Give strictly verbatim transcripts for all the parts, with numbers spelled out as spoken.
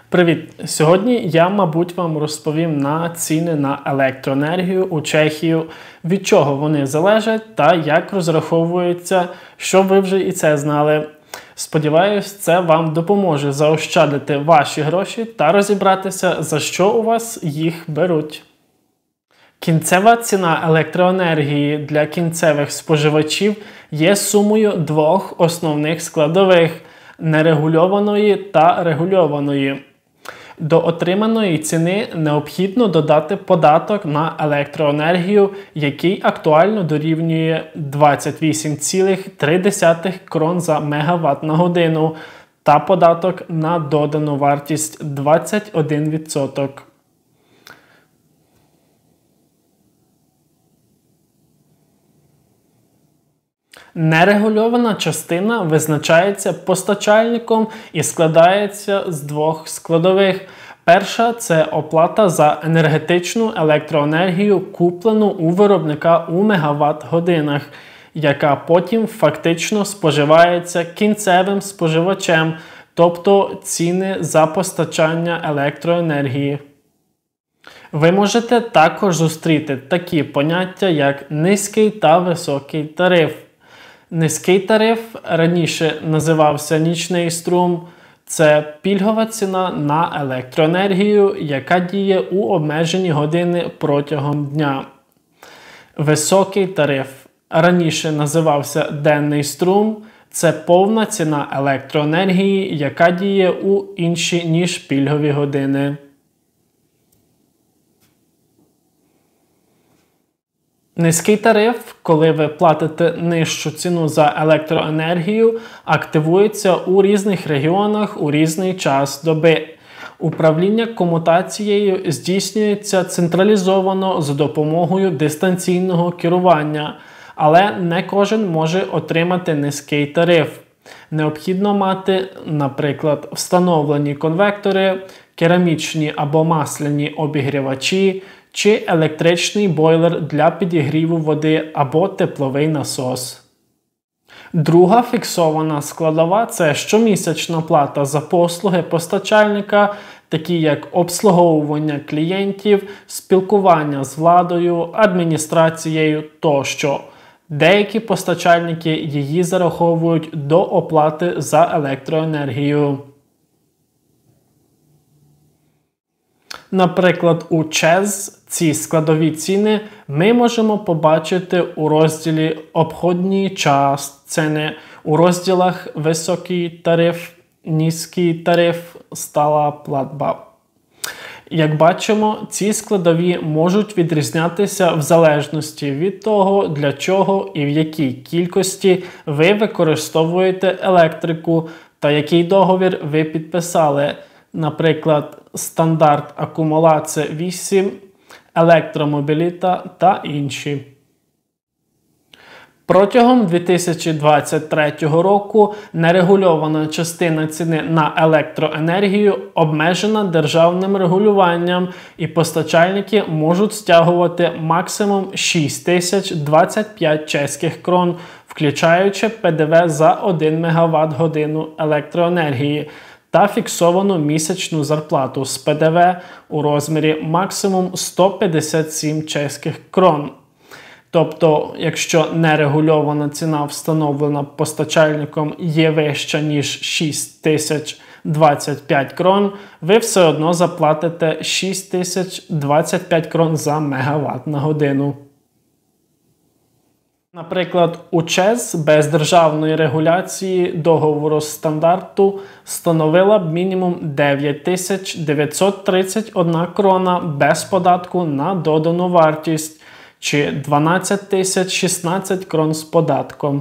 Привіт! Сьогодні я, мабуть, вам розповім на ціни на електроенергію у Чехію, від чого вони залежать та як розраховуються, щоб ви вже і це знали. Сподіваюсь, це вам допоможе заощадити ваші гроші та розібратися, за що у вас їх беруть. Кінцева ціна електроенергії для кінцевих споживачів є сумою двох основних складових – нерегульованої та регульованої. До отриманої ціни необхідно додати податок на електроенергію, який актуально дорівнює двадцять вісім цілих три десятих крон за мегаватт на годину, та податок на додану вартість двадцять один відсоток. Нерегульована частина визначається постачальником і складається з двох складових. Перша – це оплата за енергетичну електроенергію, куплену у виробника у мегаватт-годинах, яка потім фактично споживається кінцевим споживачем, тобто ціни за постачання електроенергії. Ви можете також зустріти такі поняття, як низький та високий тариф. Низький тариф, раніше називався нічний струм, це пільгова ціна на електроенергію, яка діє у обмежені години протягом дня. Високий тариф, раніше називався денний струм, це повна ціна електроенергії, яка діє у інші ніж пільгові години. Низький тариф, коли ви платите нижчу ціну за електроенергію, активується у різних регіонах у різний час доби. Управління комутацією здійснюється централізовано за допомогою дистанційного керування, але не кожен може отримати низький тариф. Необхідно мати, наприклад, встановлені конвектори, керамічні або масляні обігрівачі, чи електричний бойлер для підігріву води або тепловий насос. Друга фіксована складова – це щомісячна плата за послуги постачальника, такі як обслуговування клієнтів, спілкування з владою, адміністрацією тощо. Деякі постачальники її зараховують до оплати за електроенергію. Наприклад, у ЧЕЗ ці складові ціни ми можемо побачити у розділі «Обходний час ціни», у розділах «Високий тариф», «Низький тариф», «Стала платба». Як бачимо, ці складові можуть відрізнятися в залежності від того, для чого і в якій кількості ви використовуєте електрику та який договір ви підписали. Наприклад, стандарт акумулація вісім, електромобіліта та інші. Протягом дві тисячі двадцять третього року нерегульована частина ціни на електроенергію обмежена державним регулюванням, і постачальники можуть стягувати максимум шість тисяч двадцять п'ять чеських крон, включаючи Пе Де Ве за один мегаватт-годину електроенергії, та фіксовану місячну зарплату з Пе Де Ве у розмірі максимум сто п'ятдесят сім чеських крон. Тобто, якщо нерегульована ціна, встановлена постачальником, є вища, ніж шість тисяч двадцять п'ять крон, ви все одно заплатите шість тисяч двадцять п'ять крон за мегаватт на годину. Наприклад, у ЧЕЗ без державної регуляції договору стандарту становила б мінімум дев'ять тисяч дев'ятсот тридцять одна крона без податку на додану вартість, чи дванадцять тисяч шістнадцять крон з податком.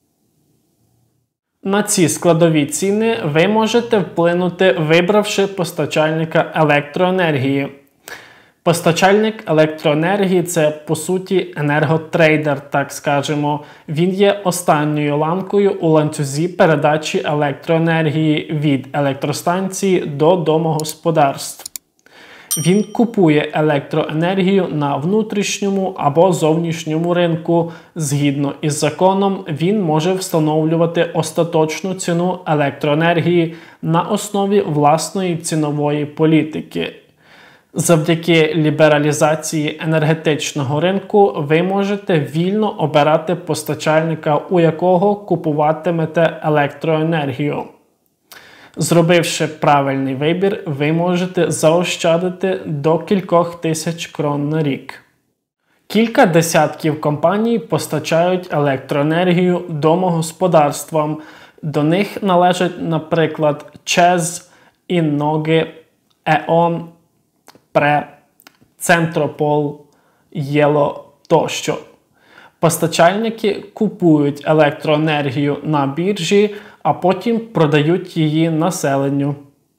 На ці складові ціни ви можете вплинути, вибравши постачальника електроенергії. Постачальник електроенергії – це, по суті, енерготрейдер, так скажемо. Він є останньою ланкою у ланцюзі передачі електроенергії від електростанції до домогосподарств. Він купує електроенергію на внутрішньому або зовнішньому ринку. Згідно із законом, він може встановлювати остаточну ціну електроенергії на основі власної цінової політики. Завдяки лібералізації енергетичного ринку ви можете вільно обирати постачальника, у якого купуватимете електроенергію. Зробивши правильний вибір, ви можете заощадити до кількох тисяч крон на рік. Кілька десятків компаній постачають електроенергію домогосподарствам. До них належать, наприклад, ЧЕЗ, Інноги, ЕОН, Пре, Центропол, Єло тощо. Постачальники купують електроенергію на біржі, а потім продають її населенню.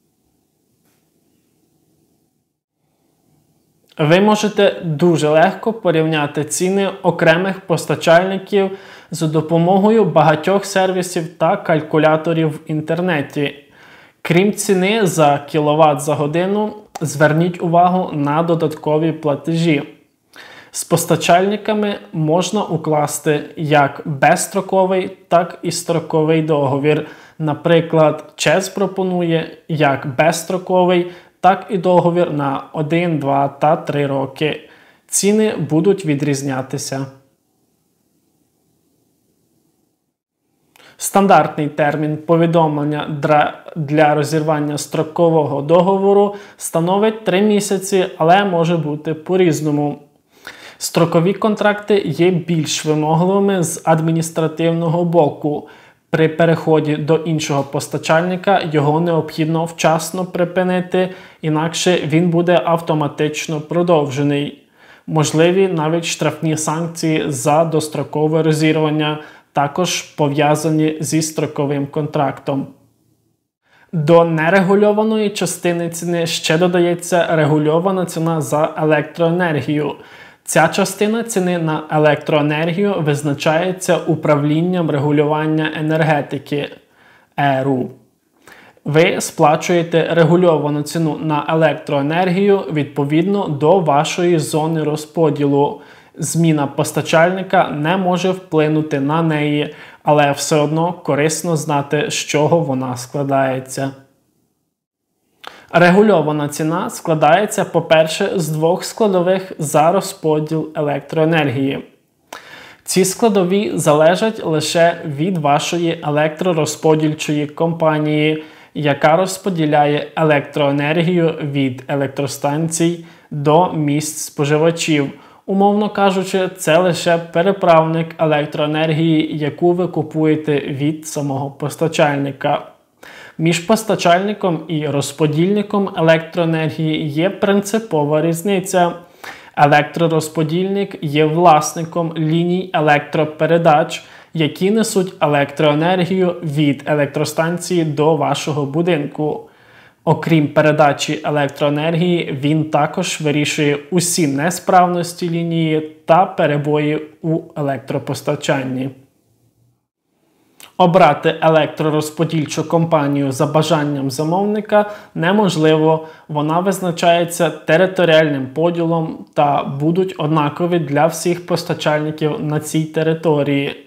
Ви можете дуже легко порівняти ціни окремих постачальників за допомогою багатьох сервісів та калькуляторів в інтернеті. Крім ціни за кіловат за годину, зверніть увагу на додаткові платежі. З постачальниками можна укласти як безстроковий, так і строковий договір. Наприклад, ЧЕЗ пропонує як безстроковий, так і договір на один, два та три роки. Ціни будуть відрізнятися. Стандартний термін повідомлення для розірвання строкового договору становить три місяці, але може бути по-різному. Строкові контракти є більш вимогливими з адміністративного боку. При переході до іншого постачальника його необхідно вчасно припинити, інакше він буде автоматично продовжений. Можливі навіть штрафні санкції за дострокове розірвання, також пов'язані зі строковим контрактом. До нерегульованої частини ціни ще додається регульована ціна за електроенергію. Ця частина ціни на електроенергію визначається управлінням регулювання енергетики (е ер у). Ви сплачуєте регульовану ціну на електроенергію відповідно до вашої зони розподілу. Зміна постачальника не може вплинути на неї, але все одно корисно знати, з чого вона складається. Регульована ціна складається, по-перше, з двох складових за розподіл електроенергії. Ці складові залежать лише від вашої електророзподільчої компанії, яка розподіляє електроенергію від електростанцій до місць споживачів. Умовно кажучи, це лише переправник електроенергії, яку ви купуєте від самого постачальника. Між постачальником і розподільником електроенергії є принципова різниця. Електророзподільник є власником ліній електропередач, які несуть електроенергію від електростанції до вашого будинку. Окрім передачі електроенергії, він також вирішує усі несправності лінії та перебої у електропостачанні. Обрати електророзподільчу компанію за бажанням замовника неможливо, вона визначається територіальним поділом та будуть однакові для всіх постачальників на цій території.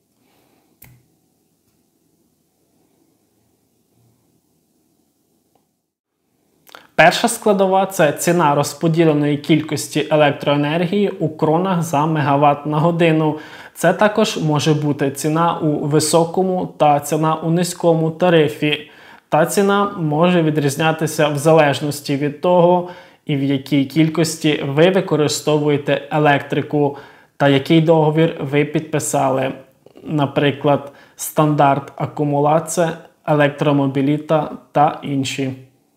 Перша складова – це ціна розподіленої кількості електроенергії у кронах за мегаватт на годину. Це також може бути ціна у високому та ціна у низькому тарифі. Та ціна може відрізнятися в залежності від того, і в якій кількості ви використовуєте електрику та який договір ви підписали. Наприклад, стандарт акумулація, електромобіліта та інші.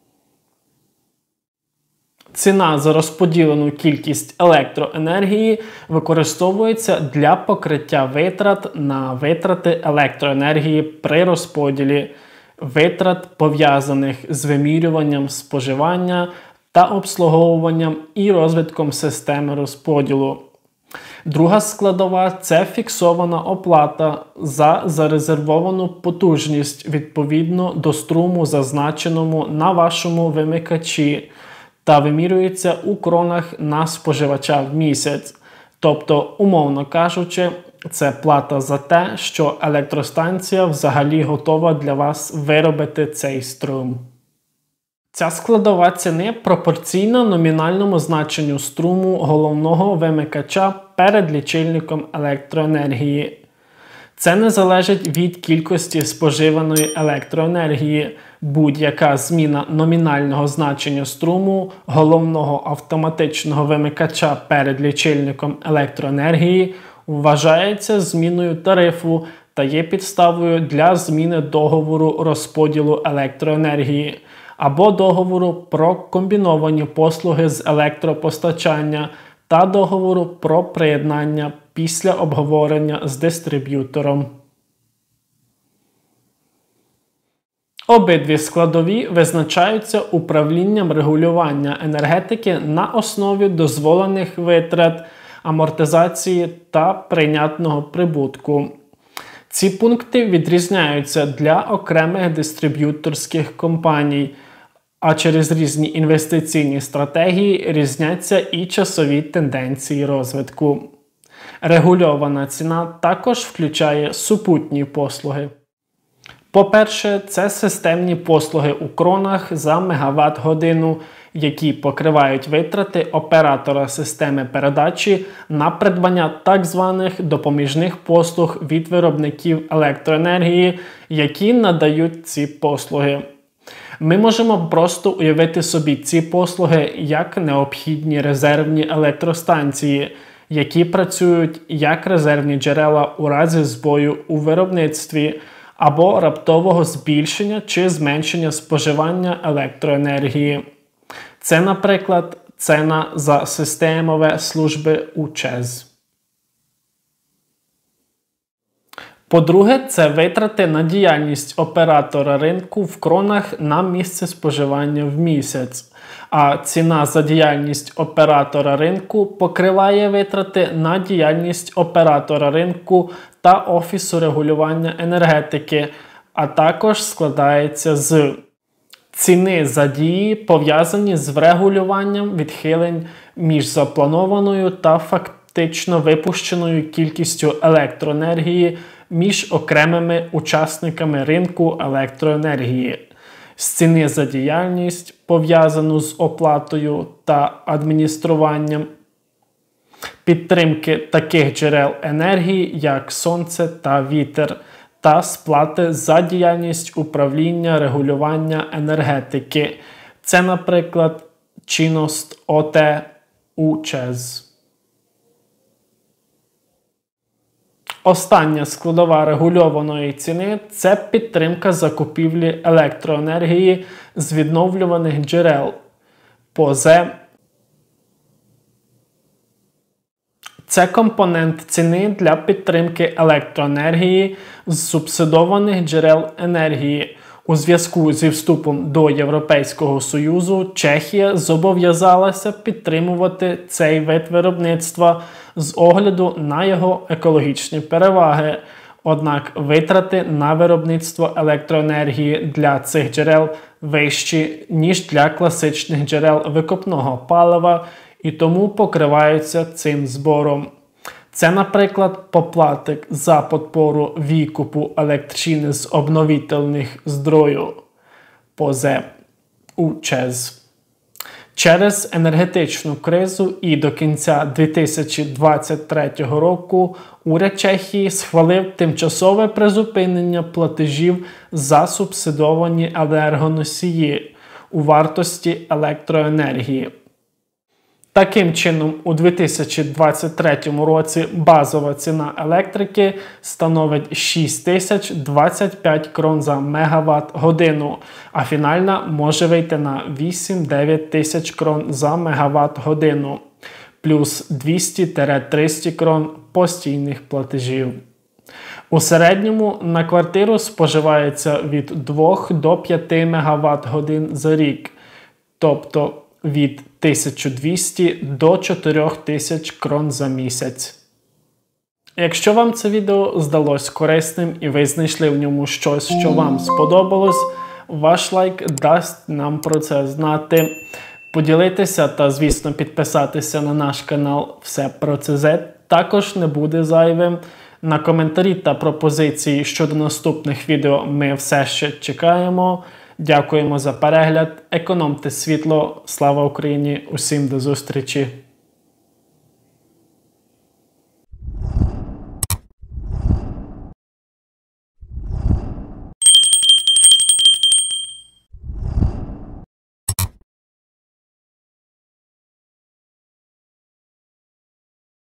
Ціна за розподілену кількість електроенергії використовується для покриття витрат на витрати електроенергії при розподілі, витрат, пов'язаних з вимірюванням споживання та обслуговуванням і розвитком системи розподілу. Друга складова – це фіксована оплата за зарезервовану потужність відповідно до струму, зазначеному на вашому вимикачі. та вимірюється у кронах на споживача в місяць. Тобто, умовно кажучи, це плата за те, що електростанція взагалі готова для вас виробити цей струм. Ця складова ціни пропорційна номінальному значенню струму головного вимикача перед лічильником електроенергії. Це не залежить від кількості споживаної електроенергії. Будь-яка зміна номінального значення струму головного автоматичного вимикача перед лічильником електроенергії вважається зміною тарифу та є підставою для зміни договору розподілу електроенергії або договору про комбіновані послуги з електропостачання та договору про приєднання після обговорення з дистриб'ютором. Обидві складові визначаються управлінням регулювання енергетики на основі дозволених витрат, амортизації та прийнятного прибутку. Ці пункти відрізняються для окремих дистриб'юторських компаній, а через різні інвестиційні стратегії різняться і часові тенденції розвитку. Регульована ціна також включає супутні послуги. По-перше, це системні послуги у кронах за мегаватт-годину, які покривають витрати оператора системи передачі на придбання так званих допоміжних послуг від виробників електроенергії, які надають ці послуги. Ми можемо просто уявити собі ці послуги як необхідні резервні електростанції, які працюють як резервні джерела у разі збою у виробництві або раптового збільшення чи зменшення споживання електроенергії. Це, наприклад, ціна за системове служби у ЧЕЗ. По-друге, це витрати на діяльність оператора ринку в кронах на місце споживання в місяць. А ціна за діяльність оператора ринку покриває витрати на діяльність оператора ринку та Офісу регулювання енергетики, а також складається з ціни за дії, пов'язані з врегулюванням відхилень між запланованою та фактично випущеною кількістю електроенергії між окремими учасниками ринку електроенергії, з ціни за діяльність, пов'язану з оплатою та адмініструванням, підтримки таких джерел енергії, як сонце та вітер, та сплати за діяльність управління регулювання енергетики. Це, наприклад, чинність ОТ у ЧЕЗ. Остання складова регульованої ціни – це підтримка закупівлі електроенергії з відновлюваних джерел ПОЗЕ. Це компонент ціни для підтримки електроенергії з субсидованих джерел енергії. У зв'язку зі вступом до Європейського Союзу Чехія зобов'язалася підтримувати цей вид виробництва з огляду на його екологічні переваги. Однак витрати на виробництво електроенергії для цих джерел вищі, ніж для класичних джерел викопного палива, і тому покриваються цим збором. Це, наприклад, поплаток за підпору відкупу електричини з обновітельних здрою ПОЗЕ у ЧЕЗ. Через енергетичну кризу і до кінця дві тисячі двадцять третього року уряд Чехії схвалив тимчасове призупинення платежів за субсидовані енергоносії у вартості електроенергії. Таким чином, у дві тисячі двадцять третьому році базова ціна електрики становить шість тисяч двадцять п'ять крон за мегаватт-годину, а фінальна може вийти на вісім-дев'ять тисяч крон за мегаватт-годину, плюс двісті - триста крон постійних платежів. У середньому на квартиру споживається від двох до п'яти мегаватт-годин за рік, тобто від тисяча двісті до чотирьох тисяч крон за місяць. Якщо вам це відео здалось корисним і ви знайшли в ньому щось, що вам сподобалось, ваш лайк дасть нам про це знати. Поділитися та, звісно, підписатися на наш канал «Все про це зет» також не буде зайвим. На коментарі та пропозиції щодо наступних відео ми все ще чекаємо. Дякуємо за перегляд. Економте світло. Слава Україні! Усім до зустрічі!